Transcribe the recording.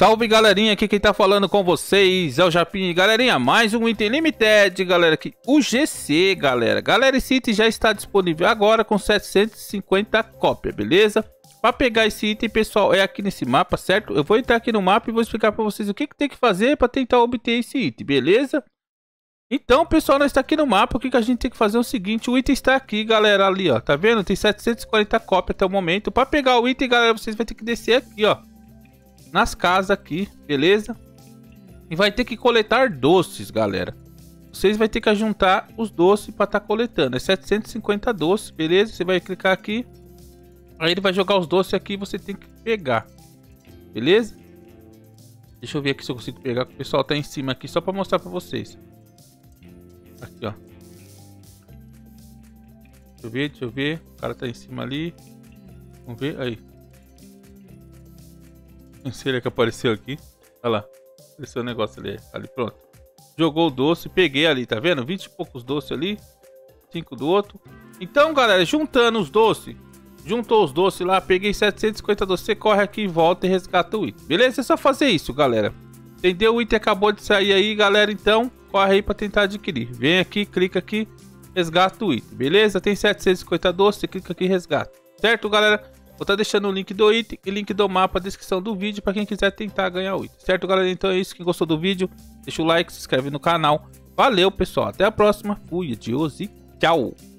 Salve galerinha, aqui quem tá falando com vocês é o Japinha. Galerinha, mais um item limited, galera, aqui o GC, galera. Esse item já está disponível agora com 750 cópias, beleza? Para pegar esse item, pessoal, é aqui nesse mapa, certo? Eu vou entrar aqui no mapa e vou explicar para vocês o que tem que fazer para tentar obter esse item, beleza? Então, pessoal, nós está aqui no mapa, o que a gente tem que fazer é o seguinte, o item está aqui, galera, ali, ó, tá vendo? Tem 740 cópias até o momento. Para pegar o item, galera, vocês vão ter que descer aqui, ó, nas casas aqui, beleza? E vai ter que coletar doces, galera. Vocês vão ter que juntar os doces para estar coletando. É 750 doces, beleza? Você vai clicar aqui. Aí ele vai jogar os doces aqui e você tem que pegar. Beleza? Deixa eu ver aqui se eu consigo pegar. O pessoal tá em cima aqui só para mostrar para vocês. Aqui, ó. Deixa eu ver. O cara tá em cima ali. Vamos ver. Aí. Não sei que apareceu aqui. Olha lá. Apareceu o negócio ali. Ali, pronto. Jogou o doce. Peguei ali, tá vendo? 20 e poucos doces ali. 5 do outro. Então, galera, juntando os doces. Juntou os doces lá. Peguei 750 doces. Você corre aqui, volta e resgata o item. Beleza? É só fazer isso, galera. Entendeu? O item acabou de sair aí, galera. Então, corre aí pra tentar adquirir. Vem aqui, clica aqui. Resgata o item. Beleza? Tem 750 doces. Você clica aqui e resgata. Certo, galera? Vou estar deixando o link do item e link do mapa na descrição do vídeo para quem quiser tentar ganhar o item. Certo, galera? Então é isso. Quem gostou do vídeo, deixa o like, se inscreve no canal. Valeu, pessoal. Até a próxima. Fui, adiós e tchau.